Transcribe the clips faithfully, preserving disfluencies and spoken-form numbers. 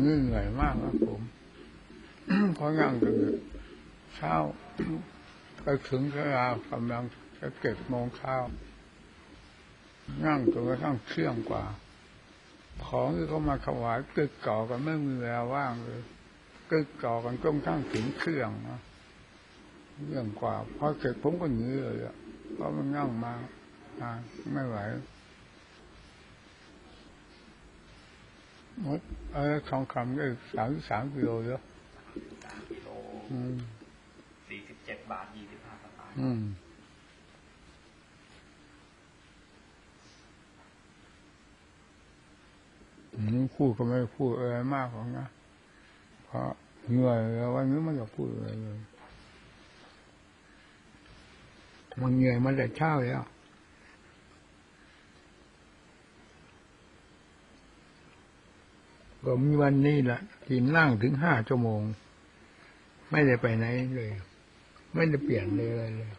นี่เหนื่อยมากครับผมเพราะนั่งถึงเช้าไปถึงเวลากำลังจะเจ็ดโมงเช้านั่งจนกระทั่งเที่ยงกว่าของที่เขามาถวายกึกก่อกันไม่มีเวลาว่างเลยกึกก่อกันจนกระทั่งถึงเที่ยงนะเรื่องกว่าพอเสร็จผมก็หนีเลยอ่ะเพราะมันนั่งมาไม่ไหวมดเออทองคำก็สามสามกิโลเยอะสามกิโลสี่สิบเจ็ดบาทยี่สิบห้าสตางค์อืมพูดก็ไม่พูดอะไรมากหรอกนะเพราะเหนื่อยแล้ววันนี้ไม่อยากพูดอะไรเลยมันเหนื่อยมาแต่เช้าแล้วก็มีวันนี้แหละที่นั่งถึงห้าชั่วโมงไม่ได้ไปไหนเลยไม่ได้เปลี่ยนเลยอะไรเลย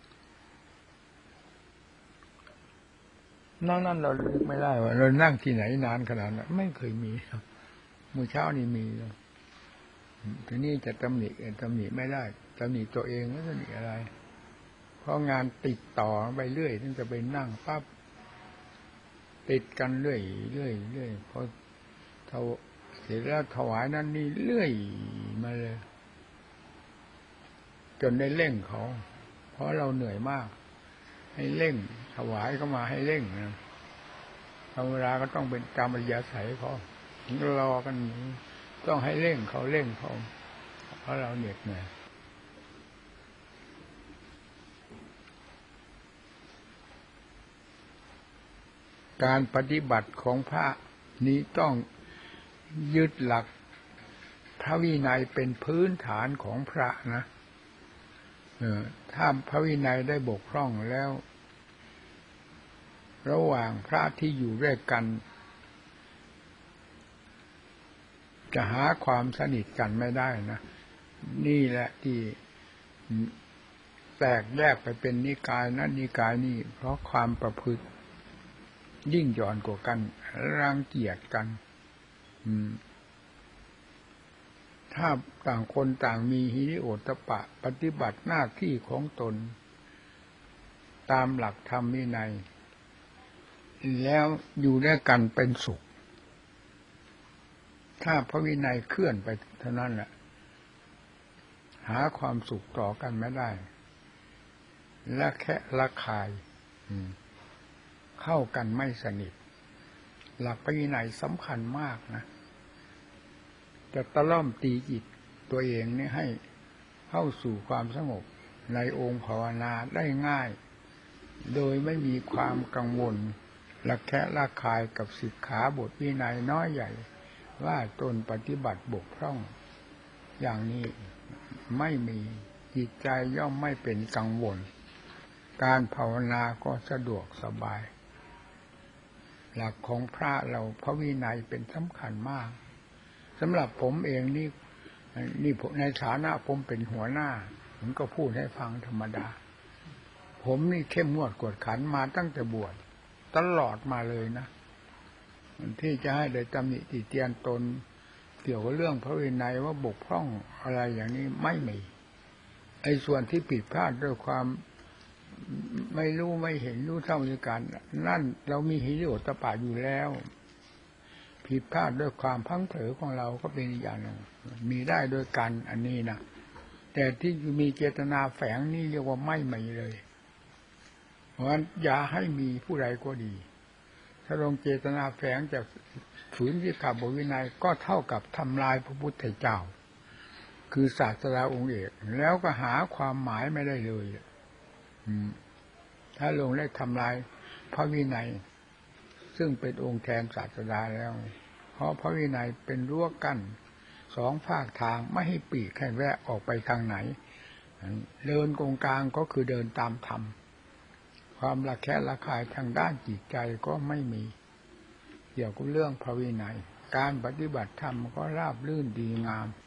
นั่งนั่นเราลึกไม่ได้ว่าเรานั่งที่ไหนนานขนาดนั้นไม่เคยมีครับมื้อเช้านี่มีทีนี้จะตำหนิตำหนิไม่ได้ตำหนิตัวเองไม่ตำหนิอะไรเพราะงานติดต่อไปเรื่อยถึงจะไปนั่งปั๊บติดกันเรื่อยเรื่อยเรื่อยพอเท่าเสร็จแล้วถวายนั่นนี่เรื่อยมาเลยจนได้เร่งเขาเพราะเราเหนื่อยมากให้เร่งถวายเข้ามาให้เร่งนะเวลาก็ต้องเป็นตามอัธยาศัยเขารอกันต้องให้เร่งเขาเร่งเขาเพราะเราเหนื่อยเหนื่อยการปฏิบัติของพระนี้ต้องยึดหลักพระวินัยเป็นพื้นฐานของพระนะเออถ้าพระวินัยได้บกพร่องแล้วระหว่างพระที่อยู่ด้วยกันจะหาความสนิทกันไม่ได้นะนี่แหละที่แตกแยกไปเป็นนิกายนั้นนิกายนี้เพราะความประพฤติยิ่งหย่อนกว่ากันรังเกียจกันถ้าต่างคนต่างมีหิริโอตตัปปะปฏิบัติหน้าที่ของตนตามหลักธรรมวินัยแล้วอยู่ด้วยกันเป็นสุขถ้าพระวินัยเคลื่อนไปเท่านั้นแหละหาความสุขต่อกันไม่ได้และแค่ละคายเข้ากันไม่สนิทหลักพระวินัยสำคัญมากนะจะตะล่อมตีจิตตัวเองนี่ให้เข้าสู่ความสงบในองค์ภาวนาได้ง่ายโดยไม่มีความกังวลละแคะละคายกับสิกขาบทวินัยน้อยใหญ่ว่าตนปฏิบัติบกพร่องอย่างนี้ไม่มีจิตใจย่อมไม่เป็นกังวลการภาวนาก็สะดวกสบายหลักของพระเราพระวินัยเป็นสำคัญมากสำหรับผมเองนี่นี่ในฐานะผมเป็นหัวหน้าผมก็พูดให้ฟังธรรมดาผมนี่เข้มงวดกวดขันมาตั้งแต่บวชตลอดมาเลยนะที่จะให้ได้ตำหนิติเตียนตนเกี่ยวกับเรื่องพระวินัยว่าบกพร่องอะไรอย่างนี้ไม่มีไอ้ส่วนที่ผิดพลาดด้วยความไม่รู้ไม่เห็นรู้เท่าในการนั่นเรามีหิริโอตตัปปะอยู่แล้วผิดพลาดด้วยความพังเผลอของเราก็เป็นอีกอย่างหนึ่งมีได้โดยกันอันนี้นะแต่ที่มีเจตนาแฝงนี่เรียกว่าไม่มีเลยเพราะฉะนั้นอย่าให้มีผู้ใดก็ดีถ้าลงเจตนาแฝงจากฝืนสิกขาบทวินัยก็เท่ากับทำลายพระพุทธเจ้าคือศาสดาองค์เอกแล้วก็หาความหมายไม่ได้เลยถ้าลงได้ทำลายพระวินัยซึ่งเป็นองค์แทนศาสดาแล้วเพราะพระวินัยเป็นรั้วกั้นสองภาคทางไม่ให้ปีกให้แวะออกไปทางไหนเดินตรงกลางก็คือเดินตามธรรมความละแคะละคายทางด้านจิตใจก็ไม่มีเกี่ยวกับเรื่องพระวินัยการปฏิบัติธรรมก็ราบรื่นดีงาม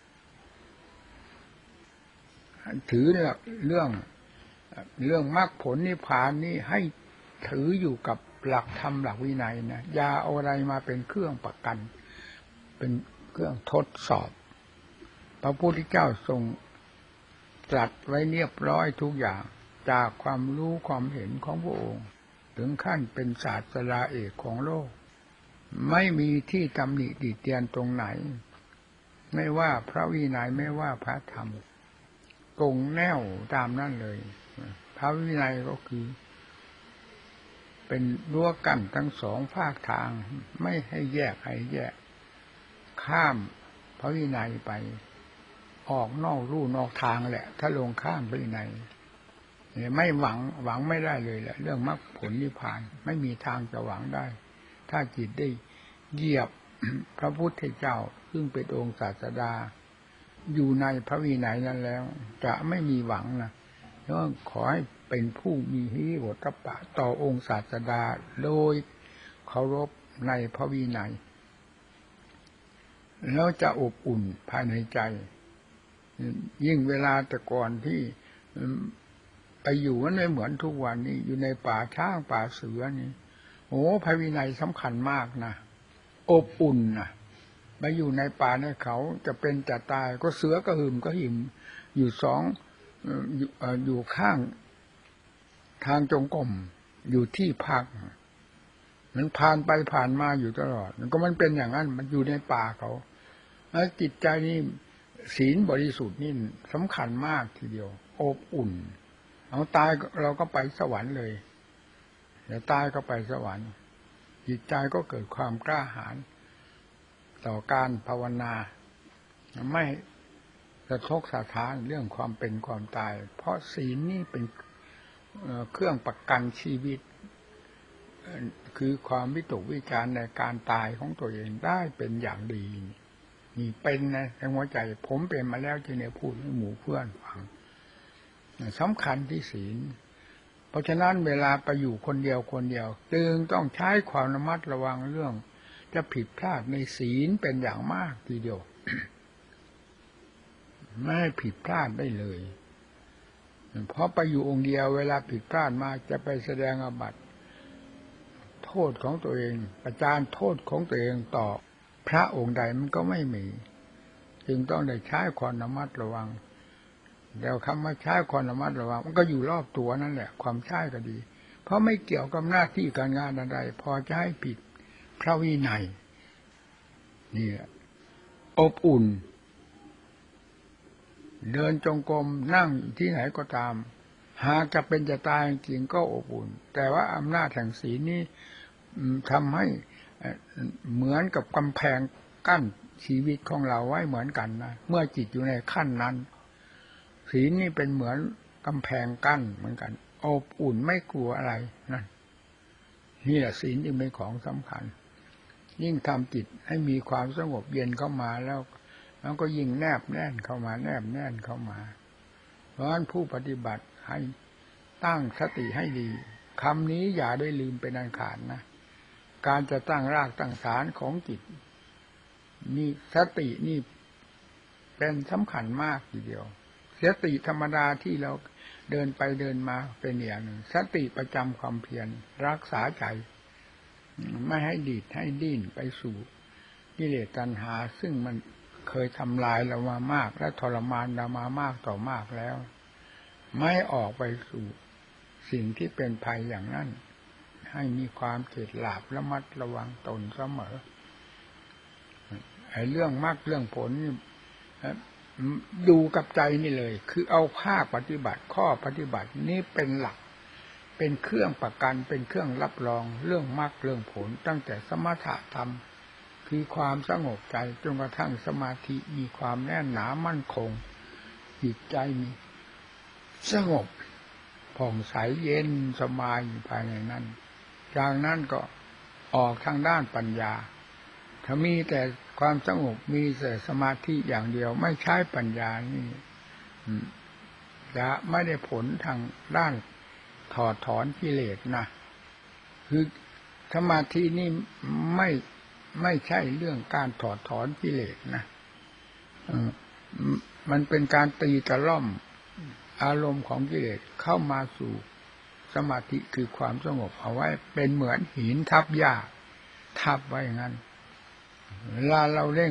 ถือเรื่องเรื่องเรื่องมรรคผลนิพพานนี่ให้ถืออยู่กับหลักธรรมหลักวินัยนะอย่าเอาอะไรมาเป็นเครื่องประกันเป็นเครื่องทดสอบพระพุทธเจ้าทรงตรัสไว้เรียบร้อยทุกอย่างจากความรู้ความเห็นของพระองค์ถึงขั้นเป็นศาสดาเอกของโลกไม่มีที่ตำหนิติเตียนตรงไหนไม่ว่าพระวินัยไม่ว่าพระธรรมตรงแนวตามนั่นเลยพระวินัยก็คือเป็นรั้วกั้นทั้งสองภาคทางไม่ให้แยกให้แยกข้ามพระวินัยไปออกนอกลู่นอกทางแหละถ้าลงข้ามพระวินัยไม่หวังหวังไม่ได้เลยแหละเรื่องมรรคผลนิพพานไม่มีทางจะหวังได้ถ้าจิตได้เหยียบพระพุทธเจ้าซึ่งเป็นองค์ศาสดาอยู่ในพระวินัยนั้นแล้วจะไม่มีหวังนะเพราะขอให้เป็นผู้มีหิริโอตตัปปะต่อองค์ศาสดาโดยเคารพในพระวินัยแล้วจะอบอุ่นภายในใจยิ่งเวลาแต่ก่อนที่ไปอยู่มันไม่เหมือนทุกวันนี้อยู่ในป่าช้างป่าเสือนี่โอ้พระวินัยสำคัญมากนะอบอุ่นนะไปอยู่ในป่าในเขาจะเป็นจะตายก็เสือก็หึมก็หิมอยู่สองอยู่อยู่ข้างทางจงกรมอยู่ที่พักมันผ่านไปผ่านมาอยู่ตลอดมันก็มันเป็นอย่างนั้นมันอยู่ในป่าเขาแล้วจิตใจนี่ศีลบริสุทธิ์นี่สำคัญมากทีเดียวอบอุ่นเอาตายเราก็ไปสวรรค์เลยเดี๋ยวตายก็ไปสวรรค์จิตใจก็เกิดความกล้าหาญต่อการภาวนาไม่สะทกสะท้านเรื่องความเป็นความตายเพราะศีลนี่เป็นเครื่องประกันชีวิตคือความวิตกวิจารในการตายของตัวเองได้เป็นอย่างดีนี่เป็นนะในหัวใจผมเป็นมาแล้วจึงได้พูดให้หมู่เพื่อนฟังสำคัญที่ศีลเพราะฉะนั้นเวลาไปอยู่คนเดียวคนเดียวจึงต้องใช้ความระมัดระวังเรื่องจะผิดพลาดในศีลเป็นอย่างมากทีเดียว ไม่ให้ผิดพลาดได้เลยเพราะไปอยู่องค์เดียวเวลาผิดพลาดมาจะไปแสดงอาบัติโทษของตัวเองประจานโทษของตัวเองต่อพระองค์ใดมันก็ไม่มีจึงต้องได้ใช้ความระมัดระวังเดี๋ยวคำว่าใช้ความระมัดระวังมันก็อยู่รอบตัวนั่นแหละความใช้ก็ดีเพราะไม่เกี่ยวกับหน้าที่การงานอะไรพอจะให้ผิดพระวินัยนี่อบอุ่นเดินจงกรมนั่งที่ไหนก็ตามหากจะเป็นจะตายจริงก็อบอุ่นแต่ว่าอำนาจแห่งศีลนี้ทำให้เหมือนกับกำแพงกั้นชีวิตของเราไว้เหมือนกันนะเมื่อจิตอยู่ในขั้นนั้นศีลนี่เป็นเหมือนกำแพงกั้นเหมือนกันอบอุ่นไม่กลัวอะไรนั่นนี่แหละศีลจึงเป็นของสำคัญยิ่งทำจิตให้มีความสงบเย็นเข้ามาแล้วแล้วก็ยิ่งแนบแน่นเข้ามาแนบแน่นเข้ามาเพราะฉะนั้นผู้ปฏิบัติให้ตั้งสติให้ดีคำนี้อย่าได้ลืมเป็นอันขาดนะการจะตั้งรากตั้งฐานของจิตนี่สตินี่เป็นสำคัญมากทีเดียวสติธรรมดาที่เราเดินไปเดินมาเป็นอย่างหนึ่งสติประจำความเพียรรักษาใจไม่ให้ดีดให้ดิ้นไปสู่กิเลสตัณหาซึ่งมันเคยทำลายเรามามากและทรมานเรามามากต่อมากแล้วไม่ออกไปสู่สิ่งที่เป็นภัยอย่างนั้นให้มีความเข็ดหลาบระมัดระวังตนเสมอไอ้เรื่องมรรคเรื่องผลดูกับใจนี่เลยคือเอาภาคปฏิบัติข้อปฏิบัตินี้เป็นหลักเป็นเครื่องประกันเป็นเครื่องรับรองเรื่องมรรคเรื่องผลตั้งแต่สมถะธรรมคือความสงบใจจนกระทั่งสมาธิมีความแน่นหนามั่นคงจิตใจมีสงบผ่องใสเย็นสบายอยู่ภายในนั้นจากนั้นก็ออกทางด้านปัญญาถ้ามีแต่ความสงบมีแต่สมาธิอย่างเดียวไม่ใช้ปัญญานี่จะไม่ได้ผลทางด้านถอดถอนกิเลสนะคือสมาธินี่ไม่ไม่ใช่เรื่องการถอดถอนกิเลสนะมันเป็นการตีตะล่อมอารมณ์ของกิเลสเข้ามาสู่สมาธิคือความสงบเอาไว้เป็นเหมือนหินทับหญ้าทับไว้อย่างนั้นเวลาเราเร่ง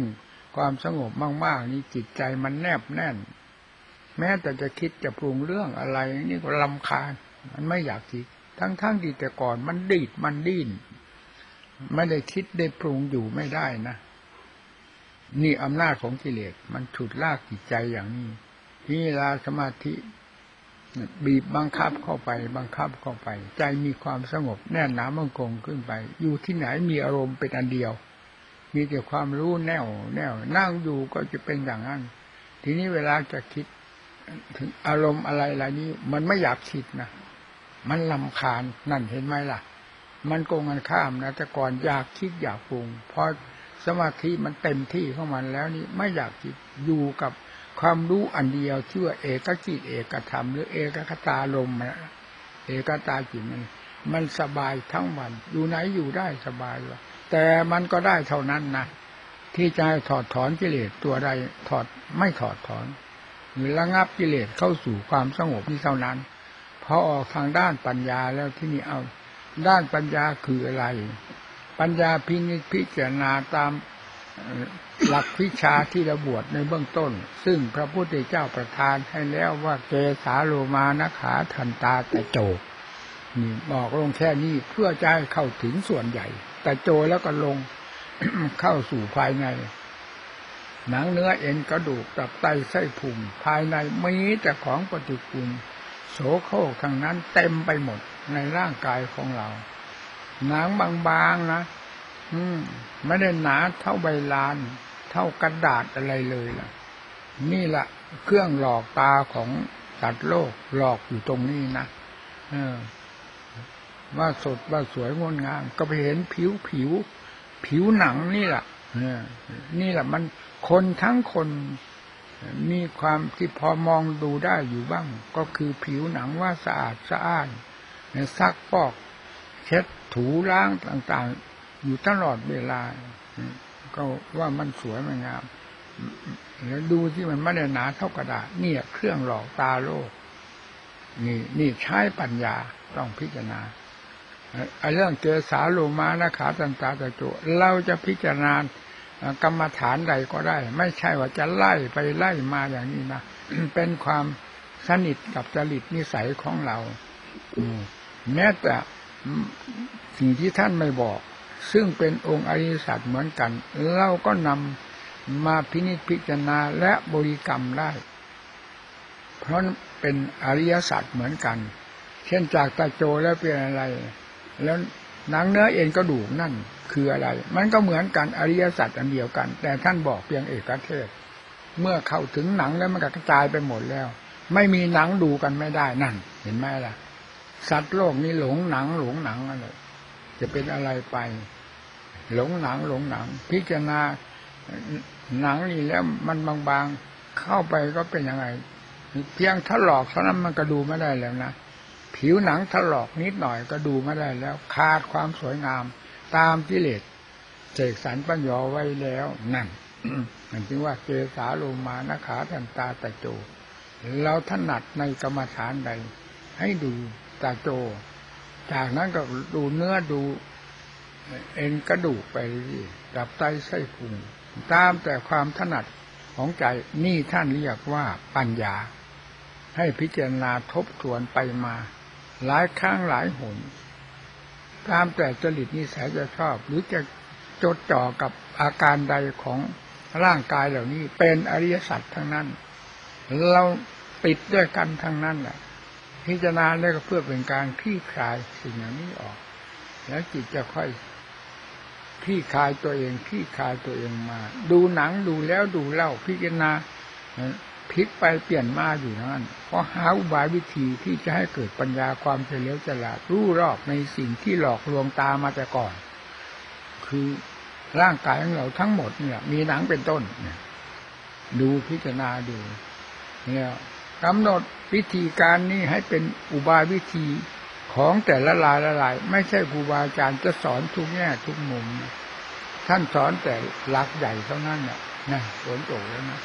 ความสงบมากๆนี่จิตใจมันแนบแน่นแม้แต่จะคิดจะปรุงเรื่องอะไรนี่ก็รำคาญมันไม่อยากคิดทั้งๆที่แต่ก่อนมันดีดมันดิ้นไม่ได้คิดได้ปรุงอยู่ไม่ได้นะนี่อำนาจของกิเลสมันฉุดลากจิตใจอย่างนี้ที่ลาสมาธิบีบบังคับเข้าไปบังคับเข้าไปใจมีความสงบแน่นหนามั่นคงขึ้นไปอยู่ที่ไหนมีอารมณ์เป็นอันเดียวมีแต่ความรู้แน่วแน่วนั่งอยู่ก็จะเป็นอย่างนั้นทีนี้เวลาจะคิดถึงอารมณ์อะไรอะไรนี้มันไม่อยากคิดนะมันรำคาญนั่นเห็นไหมล่ะมันโกงกันข้ามนะแต่ก่อนอยากคิดอยากปรุงพอสมาธิมันเต็มที่ของมันแล้วนี่ไม่อยากคิดอยู่กับความรู้อันเดียวชื่อว่าเอกจิตเอกธรรมหรือเอกคตารมณ์เอกตาจิตมันมันสบายทั้งวันอยู่ไหนอยู่ได้สบายเลยแต่มันก็ได้เท่านั้นนะที่จะถอดถอนกิเลสตัวใดถอดไม่ถอดถอนหรือระงับกิเลสเข้าสู่ความสงบนี้เท่านั้นพอออกทางด้านปัญญาแล้วที่นี่เอาด้านปัญญาคืออะไรปัญญาพินิจพิจารณาตามหลักวิชาที่ระบวดในเบื้องต้นซึ่งพระพุทธเจ้าประทานให้แล้วว่าเกสาโลมานะขาทันตาตะโจนี่บอกลงแค่นี้เพื่อจะให้เข้าถึงส่วนใหญ่ตะโจแล้วก็ลง เข้าสู่ภายในหนังเนื้อเอ็นกระดูกตับไตไส้พุงภายในมีแต่ของปฏิกูลโสโครกทั้งนั้นเต็มไปหมดในร่างกายของเราหนังบางๆนะอืมไม่ได้หนาเท่าใบลานเท่ากระดาษอะไรเลยล่ะนี่แหละเครื่องหลอกตาของสัตว์โลกหลอกอยู่ตรงนี้นะเออว่าสดว่าสวยงดงามก็ไปเห็นผิวผิวผิวหนังนี่แหละนี่แหละมันคนทั้งคนมีความที่พอมองดูได้อยู่บ้างก็คือผิวหนังว่าสะอาดสะอ้านซักฟอกเช็ดถูล้างต่างๆอยู่ตลอดเวลาก็ว่ามันสวยมันงามแล้วดูที่มันไม่ได้หนาเท่ากระดาษนี่เครื่องหลอกตาโลกนี่นี่ใช้ปัญญาต้องพิจารณาไอ้เรื่องเกสาโลมานะขาทันตาตะโจเราจะพิจารณากรรมฐานใดก็ได้ไม่ใช่ว่าจะไล่ไปไล่มาอย่างนี้นะ เป็นความสนิทกับจริตนิสัยของเราแม้แต่สิ่งที่ท่านไม่บอกซึ่งเป็นองค์อริยสัจเหมือนกันเราก็นำมาพินิจพิจารณาและบริกรรมได้เพราะเป็นอริยสัจเหมือนกันเช่นจากตะโจแล้วเป็นอะไรแล้วหนังเนื้อเอ็นกระดูกนั่นคืออะไรมันก็เหมือนกันอริยสัจอันเดียวกันแต่ท่านบอกเพียงเอกเทศเมื่อเข้าถึงหนังแล้วมันก็กระจายไปหมดแล้วไม่มีหนังดูกันไม่ได้นั่นเห็นไหมล่ะสัตว์โลกนี้หลงหนังหลงหนังอะไรจะเป็นอะไรไปหลงหนังหลงหนังพิจารณาหนังนี่แล้วมันบางๆเข้าไปก็เป็นยังไงเพียงถลอกเท่านั้นมันก็ดูไม่ได้แล้วนะผิวหนังถลอกนิดหน่อยก็ดูไม่ได้แล้วขาดความสวยงามตามกิเลสเสกสรรปัญญาไว้แล้วนั่น นั่นจึงว่าเกสาโลมานะขาทันตาตะโจเราถนัดในกรรมฐานใดให้ดูตะโจจากนั้นก็ดูเนื้อดูเอ็นกระดูกไปดับไตไส้พุงตามแต่ความถนัดของใจนี่ท่านเรียกว่าปัญญาให้พิจารณาทบทวนไปมาหลายครั้งหลายหนตามแต่จริตนิสัยจะชอบหรือจะจดจ่อกับอาการใดของร่างกายเหล่านี้เป็นอริยสัจทั้งนั้นเราติดด้วยกันทั้งนั้นแหละพิจารณาแล้วก็เพื่อเป็นการคลี่คลายสิ่งเหล่านี้ออกแล้วจิตจะค่อยคลี่คลายตัวเองคลี่คลายตัวเองมาดูหนังดูแล้วดูเล่าพิจารณาพลิกไปเปลี่ยนมาอยู่นั่นเพราะหาอุบายวิธีที่จะให้เกิดปัญญาความเฉลียวฉลาดรู้รอบในสิ่งที่หลอกลวงตามาแต่ก่อนคือร่างกายของเราทั้งหมดเนี่ยมีหนังเป็นต้นเนี่ยดูพิจารณาดูเนี่ยกำหนดวิธีการนี้ให้เป็นอุบายวิธีของแต่ละรายละลายไม่ใช่ครูบาอาจารย์จะสอนทุกแง่ทุกมุมท่านสอนแต่หลักใหญ่เท่านั้นน่ะนะสอนโจแล้วนะ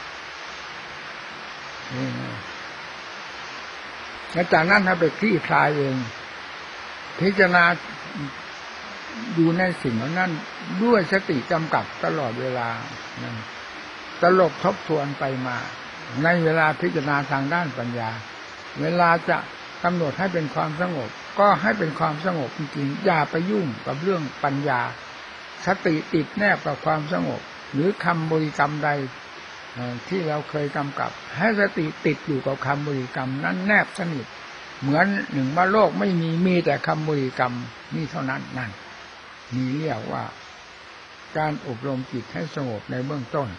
นี่แล้วจากนั้นถ้าไปคลี่คลายเองพิจารณาดูในสิ่งนั้นด้วยสติกำกับตลอดเวลานั่นตลบทบทวนไปมาในเวลาพิจารณาทางด้านปัญญาเวลาจะกำหนดให้เป็นความสงบก็ให้เป็นความสงบจริงๆอย่าไปยุ่งกับเรื่องปัญญาสติติดแนบกับความสงบหรือคำบริกรรมใดที่เราเคยกำกับให้สติติดอยู่กับคำบริกรรมนั้นแนบสนิทเหมือนหนึ่งว่าโลกไม่มีมีแต่คำบริกรรมนี่เท่านั้นนั่นนี่เรียกว่าการอบรมจิตให้สงบในเบื้องต้น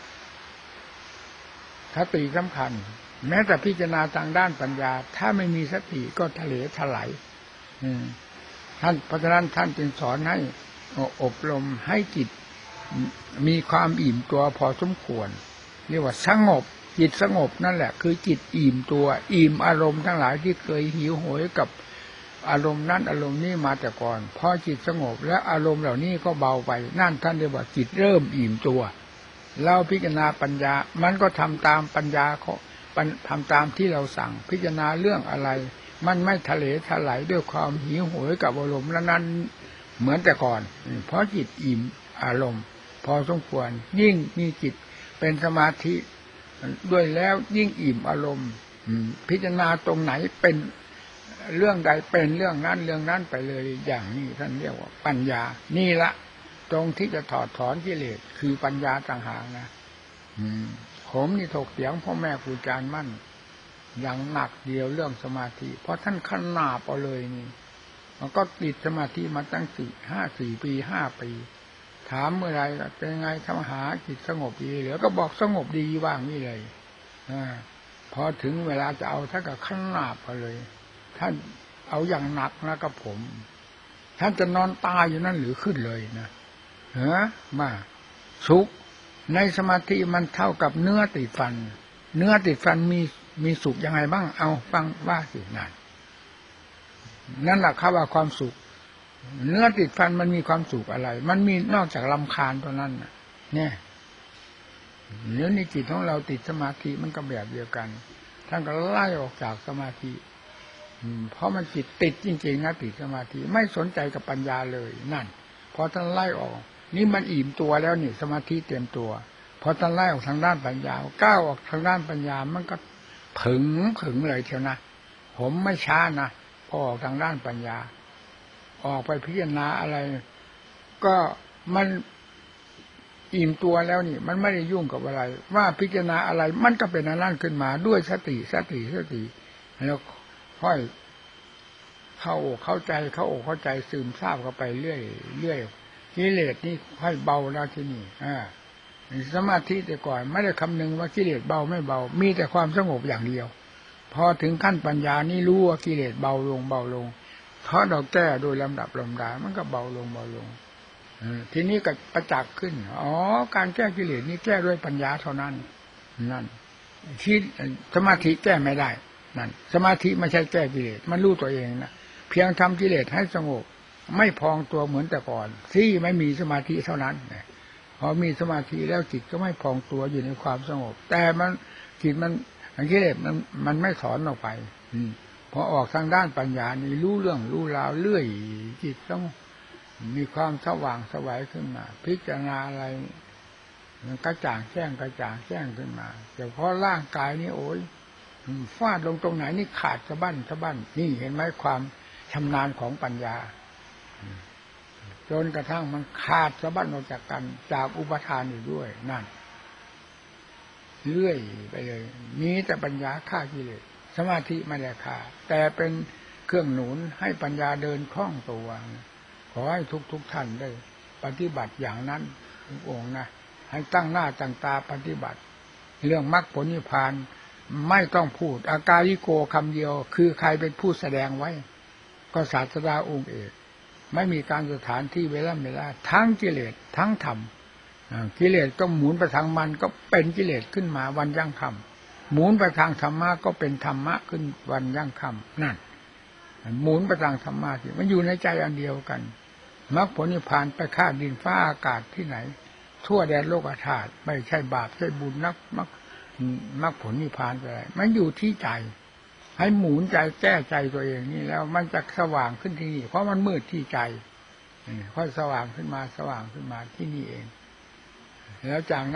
สติสำคัญแม้แต่พิจารณาทางด้านปัญญาถ้าไม่มีสติก็ทะเลถลายท่านเพราะฉะนั้นท่านจึงสอนให้อบรมให้จิตมีความอิ่มตัวพอสมควรเรียกว่าสงบจิตสงบนั่นแหละคือจิตอิ่มตัวอิ่มอารมณ์ทั้งหลายที่เคยหิวโหยกับอารมณ์นั้นอารมณ์นี้มาแต่ก่อนพอจิตสงบและอารมณ์เหล่านี้ก็เบาไปนั่นท่านเรียกว่าจิตเริ่มอิ่มตัวเราพิจารณาปัญญามันก็ทำตามปัญญาเขาทำตามที่เราสั่งพิจารณาเรื่องอะไรมันไม่ทะเลถลายด้วยความหิวโหยกับอารมณ์นั้นเหมือนแต่ก่อนเพราะจิตอิ่มอารมณ์พอสมควรยิ่งมีจิตเป็นสมาธิด้วยแล้วยิ่งอิ่มอารมณ์พิจารณาตรงไหนเป็นเรื่องใดเป็นเรื่องนั้นเรื่องนั้นไปเลยอย่างนี้ท่านเรียกว่าปัญญานี่ละตรงที่จะถอดถอนกิเลสคือปัญญาต่างหากนะผมนี่ถกเถียงพ่อแม่ครูอาจารย์มั่นอย่างหนักเดียวเรื่องสมาธิเพราะท่านขนาบเอาเลยนี่มันก็ติดสมาธิมาตั้งสี่ห้าสี่ปีห้าปีถามเมื่อไรเป็นไงทำหาจิตสงบดีเหลือก็บอกสงบดีว่างนี่เลยอพอถึงเวลาจะเอาท่านก็ขนาบเอาเลยท่านเอาอย่างหนักนะกับผมท่านจะนอนตายอยู่นั่นหรือขึ้นเลยนะเฮ้อมาสุขในสมาธิมันเท่ากับเนื้อติดฟันเนื้อติดฟันมีมีสุขยังไงบ้างเอาฟังว่าสินั่นนั่นแหละครับว่าความสุขเนื้อติดฟันมันมีความสุขอะไรมันมีนอกจากรำคาญตัวนั้นเนี่ยเนื้อในจิตของเราติดสมาธิมันก็แบบเดียวกันท่านก็ไล่ออกจากสมาธิเพราะมันจิตติดจริงๆนะติดสมาธิไม่สนใจกับปัญญาเลยนั่นพอท่านไล่ออกนี่มันอิ่มตัวแล้วนี่สมาธิเต็มตัวพอท่านไล่ออกทางด้านปัญญาก้าวออกทางด้านปัญญามันก็ผึ่งผึ่งเลยเชียวนะผมไม่ช้านะพอออกทางด้านปัญญาออกไปพิจารณาอะไรก็มันอิ่มตัวแล้วนี่มันไม่ได้ยุ่งกับอะไรว่าพิจารณาอะไรมันก็เป็นอันนั้นขึ้นมาด้วยสติสติสติแล้วค่อยเข้าอกเข้าใจเข้าอกเข้าใจซึมซาบเข้าไปเรื่อยเรื่อยกิเลสนี่ค่อยเบาแล้วที่นี่อ่าสมาธิแต่ก่อนไม่ได้คำนึงว่ากิเลสเบาไม่เบามีแต่ความสงบอย่างเดียวพอถึงขั้นปัญญานี่รู้ว่ากิเลสเบาลงเบาลงเพราะเราแก้โดยลำดับลำดามันก็เบาลงเบาลงทีนี้ก็ประจักษ์ขึ้นอ๋อการแก้กิเลสนี่แก้ด้วยปัญญาเท่านั้นนั่นที่สมาธิแก้ไม่ได้นั่นสมาธิไม่ใช่แก้กิเลสมันรู้ตัวเองนะเพียงทำกิเลสให้สงบไม่พองตัวเหมือนแต่ก่อนที่ไม่มีสมาธิเท่านั้นพอมีสมาธิแล้วจิตก็ไม่พองตัวอยู่ในความสงบแต่มันจิตมันกิเลสมันมันไม่ถอนออกไปพอออกทางด้านปัญญานี่รู้เรื่องรู้ราวเรื่อยจิตต้องมีความสว่างสวัยขึ้นมาพิจารณาอะไรมันกระจ่างแจ้งกระจ่างแจ้งขึ้นมาแต่พอร่างกายนี่โอ้ยฟาดลงตรงไหนนี่ขาดสะบั้นสะบั้นนี่เห็นไหมความชำนาญของปัญญาจนกระทั่งมันขาดสะบั้นออกจากกันจากอุปทานอยู่ด้วยนั่นเรื่อยไปเลยมีแต่ปัญญาฆ่ากิเลสสมาธิไม่ได้ฆ่าแต่เป็นเครื่องหนุนให้ปัญญาเดินคล่องตัวขอให้ทุกทุกท่านได้ปฏิบัติอย่างนั้นทุกองค์นะให้ตั้งหน้าตั้งตาปฏิบัติเรื่องมรรคผลนิพพานไม่ต้องพูดอากาลิโกคำเดียวคือใครเป็นผู้แสดงไว้ก็ศาสดาองค์เอกไม่มีการสถานที่เวลาเวลาทั้งกิเลสทั้งธรรมกิเลสก็หมุนไปทางมันก็เป็นกิเลสขึ้นมาวันยั่งค่ำหมุนไปทางธรรมะก็เป็นธรรมะขึ้นวันยั่งค่ำนั่นหมุนไปทางธรรมะที่มันอยู่ในใจอันเดียวกันมรรคผลนิพพานไปฆ่าดินฟ้าอากาศที่ไหนทั่วแดนโลกธาตุไม่ใช่บาปใช่บุญนักมรรคมรรคผลนิพพานอะไรมันอยู่ที่ใจให้หมุนใจแก้ใจตัวเองนี่แล้วมันจะสว่างขึ้นที่นี่เพราะมันมืดที่ใจค่อยสว่างขึ้นมาสว่างขึ้นมาที่นี่เองแล้วจากนั้น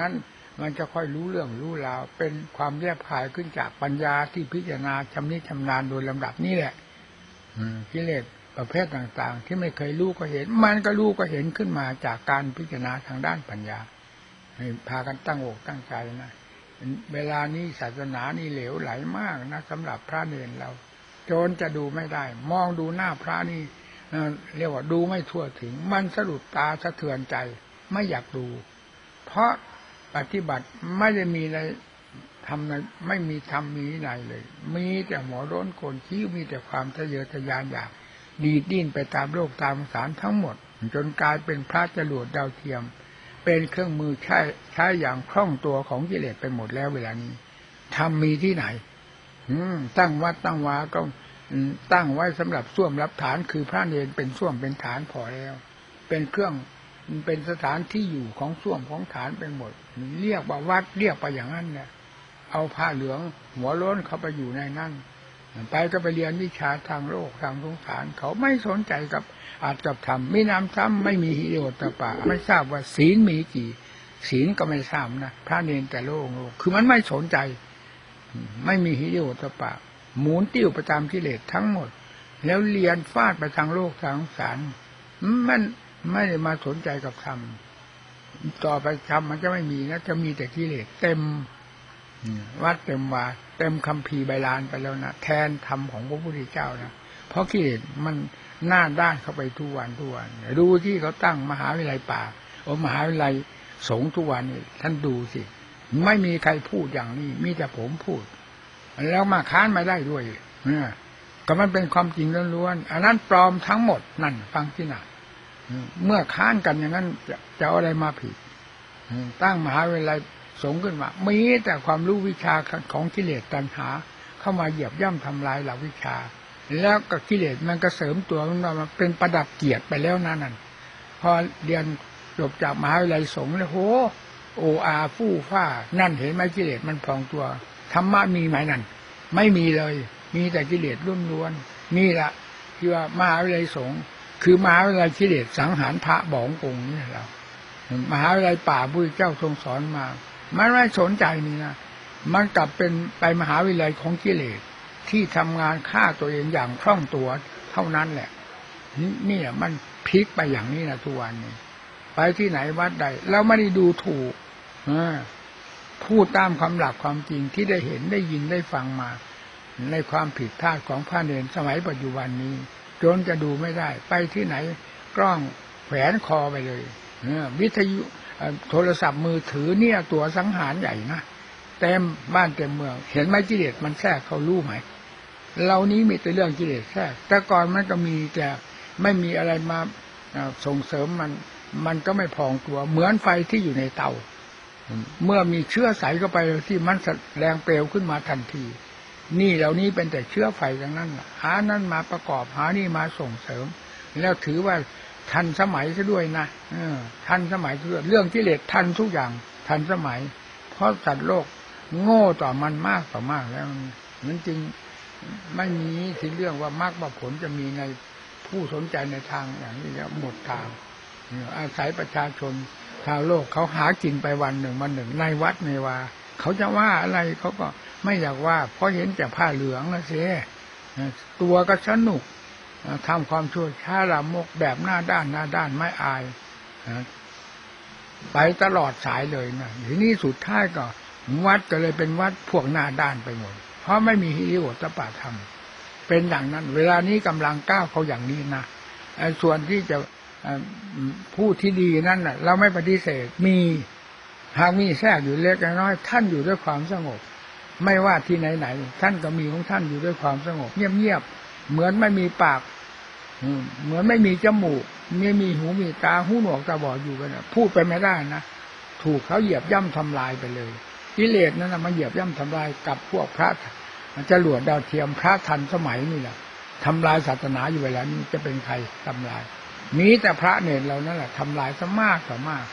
มันจะค่อยรู้เรื่องรู้ราวเป็นความแยบคายขึ้นจากปัญญาที่พิจารณาชำนิชำนาญโดยลำดับนี่แหละกิเลสประเภทต่างๆที่ไม่เคยรู้ก็เห็นมันก็รู้ก็เห็นขึ้นมาจากการพิจารณาทางด้านปัญญาให้พากันตั้งอกตั้งใจนะเวลานี้ศาสนานี่เหลวไหลมากนะสำหรับพระเนรเราโจรจะดูไม่ได้มองดูหน้าพระนี่เรียกว่าดูไม่ทั่วถึงมันสะดุดตาสะเทือนใจไม่อยากดูเพราะปฏิบัติไม่ได้มีอะไรทำในไม่มีธรรมมีไหนเลยมีแต่หัวร้นโกนคิ้วมีแต่ความทะเยอทะยานอยากดีดดิ้นไปตามโลกตามสารทั้งหมดจนกลายเป็นพระจรวดดาวเทียมเป็นเครื่องมือใช้ใช้อย่างคล่องตัวของกิเลสไปหมดแล้วเวลานี้ธรรมมีที่ไหนตั้งวัดตั้งวาก็ตั้งไว้สำหรับส้วมรับฐานคือพระเนรเป็นส้วมเป็นฐานพอแล้วเป็นเครื่องเป็นสถานที่อยู่ของส้วมของฐานไปหมดเรียกว่าวัดเรียกไปอย่างนั้นเนี่ยเอาผ้าเหลืองหัวโล้นเข้าไปอยู่ในนั้นไปก็ไปเรียนวิชาทางโลกทางสงสารเขาไม่สนใจกับอาจกับธรรมมีน้ำซ้ำไม่มีหิริโอตตปะไม่ทราบว่าศีลมีกี่ศีลก็ไม่ทราบนะพระเนรแต่โลกคือมันไม่สนใจไม่มีหิริโอตตปะหมุนติ้วประจำกิเลสทั้งหมดแล้วเรียนฟาดไปทางโลกทางสงสารมันไม่ได้มาสนใจกับธรรมต่อไปธรรมมันจะไม่มีนะจะมีแต่กิเลสเต็มวัดเต็มวาเต็มคัมภีร์ใบลานไปแล้วนะแทนธรรมของพระพุทธเจ้านะเพราะกิเลสมันหน้าด้านเข้าไปทุกวันทุกวันดูที่เขาตั้งมหาวิทยาลัยป่าโอ้มหาวิทยาลัยสงฆ์ทุกวันนี่ท่านดูสิไม่มีใครพูดอย่างนี้มีแต่ผมพูดแล้วมาค้านมาได้ด้วยเนี่ยก็มันเป็นความจริงล้วนๆอันนั้นปลอมทั้งหมดนั่นฟังที่หนักเมื่อค้านกันอย่างนั้นจะจะเอาอะไรมาผิดตั้งมหาวิทยาลัยสงฆ์ขึ้นมามีแต่ความรู้วิชาของกิเลสตัณหาเข้ามาเหยียบย่ำทำลายหลักวิชาแล้วก็กิเลสมันก็เสริมตัวมันมาเป็นประดับเกียรติไปแล้วนั่นนั่นพอเรียนจบจากมหาวิทยาลัยสงฆ์แล้วโหโออาฟู่ฟ้านั่นเห็นไหมกิเลสมันพองตัวธรรมะมีไหมนั่นไม่มีเลยมีแต่กิเลสล้วนๆนี่ละที่ว่ามหาวิทยาลัยสงฆ์คือมหาวิทยาลัยกิเลสสังหารพระบ่องกงนี่เรามหาวิทยาลัยป่าพุทธเจ้าทรงสอนมามันไม่สนใจนี่นะมันกลับเป็นไปมหาวิทยาลัยของกิเลสที่ทำงานฆ่าตัวเองอย่างคล่องตัวเท่านั้นแหละนี่มันพลิกไปอย่างนี้นะทุกวันนี้ไปที่ไหนวัดใดแล้วไม่ได้ดูถูกพูดตามความหลักความจริงที่ได้เห็นได้ยินได้ฟังมาในความผิดพลาดของพระเนรสมัยปัจจุบันนี้จนจะดูไม่ได้ไปที่ไหนกล้องแขวนคอไปเลยวิทยุโทรศัพท์มือถือเนี่ยตัวสังหารใหญ่นะเต็มบ้านเต็มเมืองเห็นไหมกิเลสมันแทรกเขารู้ไหมเรานี้มีแต่เรื่องกิเลสแทรกแต่ก่อนมันก็มีแต่ไม่มีอะไรมาส่งเสริมมันมันก็ไม่พองตัวเหมือนไฟที่อยู่ในเตาเมื่อมีเชื้อใสเข้าไปที่มันแรงเปลวขึ้นมาทันทีนี่เหล่านี้เป็นแต่เชื้อไฟทั้งนั้นหานั่นมาประกอบหานี่มาส่งเสริมแล้วถือว่าทันสมัยซะด้วยนะทันสมัยด้วยเรื่องกิเลสทันทุกอย่างทันสมัยเพราะสัตว์โลกโง่ต่อมันมากต่อมากแล้วนั้นจึงไม่มีที่เรื่องว่ามรรคว่าผลจะมีในผู้สนใจในทางอย่างนี้แล้วหมดทางอาศัยประชาชนชาวโลกเขาหากินไปวันหนึ่งวันหนึ่งในวัดในวาเขาจะว่าอะไรเขาก็ไม่อยากว่าเพราะเห็นแต่ผ้าเหลืองนะเสียตัวก็สนุกทำความชั่วช้าลามกแบบหน้าด้านหน้าด้านไม่อายไปตลอดสายเลยนะทีนี้สุดท้ายก็วัดก็เลยเป็นวัดพวกหน้าด้านไปหมดเพราะไม่มีหิริโอตปะธรรมเป็นอย่างนั้นเวลานี้กำลังก้าวเขาอย่างนี้นะส่วนที่จะผู้ที่ดีนั่นน่ะเราไม่ปฏิเสธมีหากมีแทรกอยู่เล็กน้อยท่านอยู่ด้วยความสงบไม่ว่าที่ไหนๆท่านก็มีของท่านอยู่ด้วยความสงบเงียบๆเหมือนไม่มีปากเหมือนไม่มีจมูกไม่มีหูมีตาหูหนวกตาบอดอยู่กันนะพูดไปไม่ได้นะถูกเขาเหยียบย่ำทำลายไปเลยกิเลสนั่นนะมาเหยียบย่ำทำลายกับพวกพระจรวดดาวเทียมพระทันสมัยนี่แหละทำลายศาสนาอยู่เวลานี้จะเป็นใครทำลายมีแต่พระเนรเรานั่นแหละทำลายซะมากต่อมาก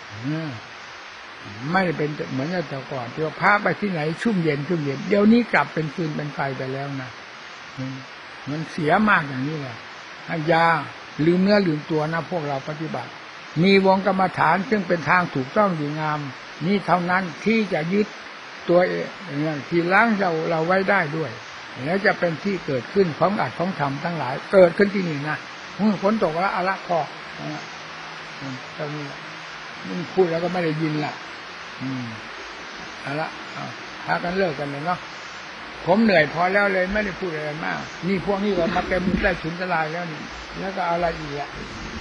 ไม่ได้เป็นเหมือนแต่ก่อนที่ว่าพระไปที่ไหนชุ่มเย็นชุ่มเย็นเดี๋ยวนี้กลับเป็นฟืนเป็นไฟไปแล้วนะมันเสียมากอย่างนี้แหละยาลืมเนื้อลืมตัวนะพวกเราปฏิบัติมีวงกรรมฐานซึ่งเป็นทางถูกต้องดีงามนี่เท่านั้นที่จะยึดตัวเองที่ล้างเราเราไว้ได้ด้วยแล้วจะเป็นที่เกิดขึ้นของอัดของธรรมทั้งหลายเกิดขึ้นที่นี่นะฝนตกแล้วอะละพอตรงนี้มันพูดแล้วก็ไม่ได้ยินละอืมเอาละพากันเลิกกันเลยเนาะผมเหนื่อยพอแล้วเลยไม่ได้พูดอะไรมากนี่พวกนี้ก็มาเต็มได้ฉุนตลายแล้วนี่แล้วก็อะไรอีกอ่ะ